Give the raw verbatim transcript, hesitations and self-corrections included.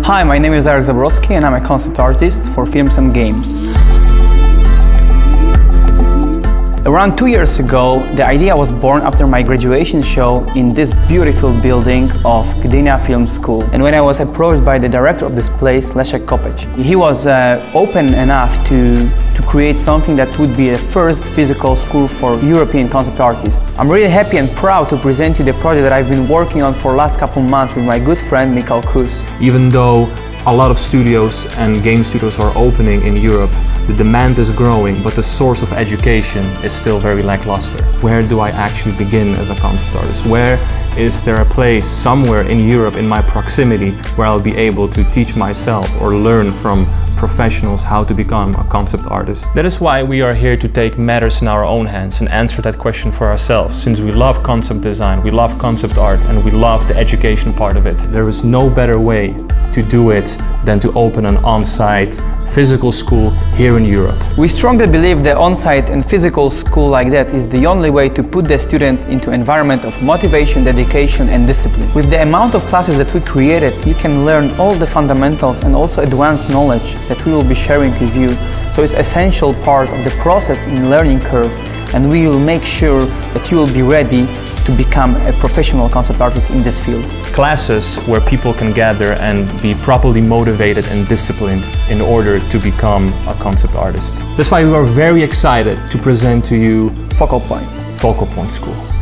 Hi, my name is Darek Zabrowski and I'm a concept artist for films and games. Around two years ago, the idea was born after my graduation show in this beautiful building of Gdynia Film School. And when I was approached by the director of this place, Leszek Kopeć, he was uh, open enough to, to create something that would be a first physical school for European concept artists. I'm really happy and proud to present you the project that I've been working on for the last couple months with my good friend Michal Kus. Even though a lot of studios and game studios are opening in Europe, the demand is growing, but the source of education is still very lackluster. Where do I actually begin as a concept artist? Where is there a place somewhere in Europe in my proximity where I'll be able to teach myself or learn from professionals how to become a concept artist? That is why we are here to take matters in our own hands and answer that question for ourselves. Since we love concept design, we love concept art, and we love the education part of it. There is no better way to do it than to open an on-site physical school here in Europe. We strongly believe that on-site and physical school like that is the only way to put the students into an environment of motivation, dedication and discipline. With the amount of classes that we created, you can learn all the fundamentals and also advanced knowledge that we will be sharing with you. So it's an essential part of the process in learning curve, and we will make sure that you will be ready to become a professional concept artist in this field. Classes where people can gather and be properly motivated and disciplined in order to become a concept artist. That's why we are very excited to present to you Focal Point. Focal Point School.